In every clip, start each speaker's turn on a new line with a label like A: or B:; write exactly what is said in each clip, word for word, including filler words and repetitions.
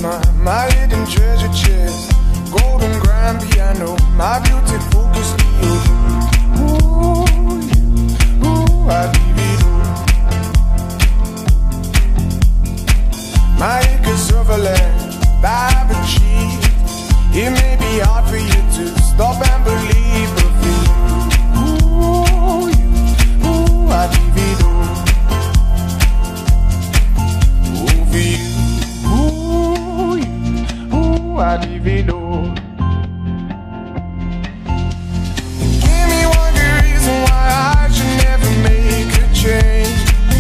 A: my, my hidden treasure chest, golden grand piano, my beauty focus Leo. Ooh, ooh, I leave it all. My acres of a land I've achieved. It may be hard for you to stop and believe, but for you, ooh, you, ooh, I leave it all. Ooh, for you, ooh, you, ooh, I leave it all. Give me one good reason why I should never make a change.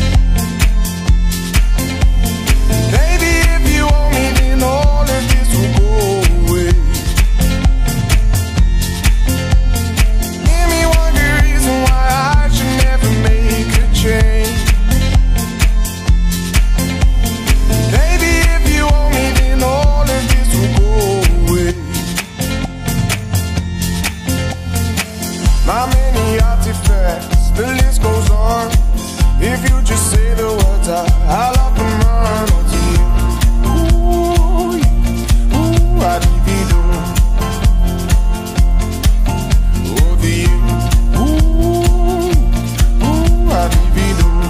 A: Baby, if you owe me, then all of this will go away. Give me one good reason why I should never make a change. Baby, if you owe me, then all of this will go away. My many artifacts, the list goes on. If you just say the words, I, I'll up and run onto you. Ooh, you, ooh, I leave it all. Oh, the you, ooh, ooh, I leave it all.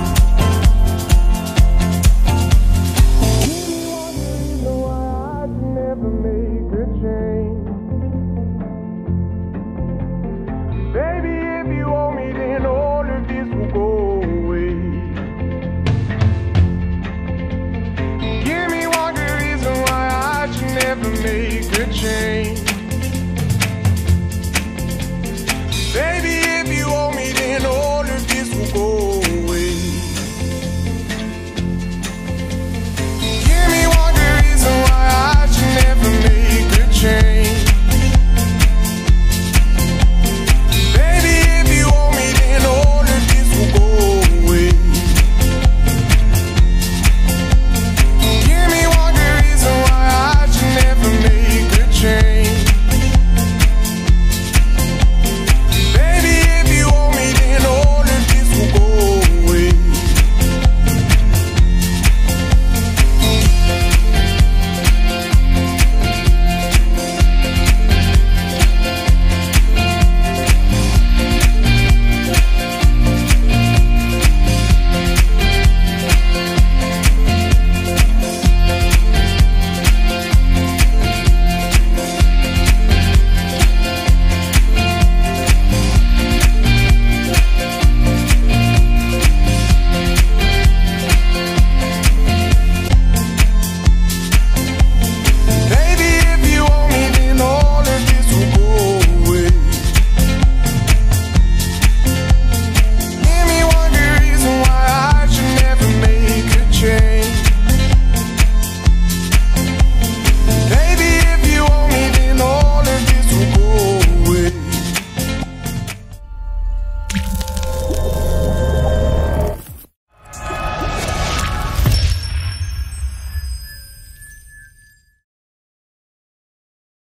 A: Give me one reason why I should never make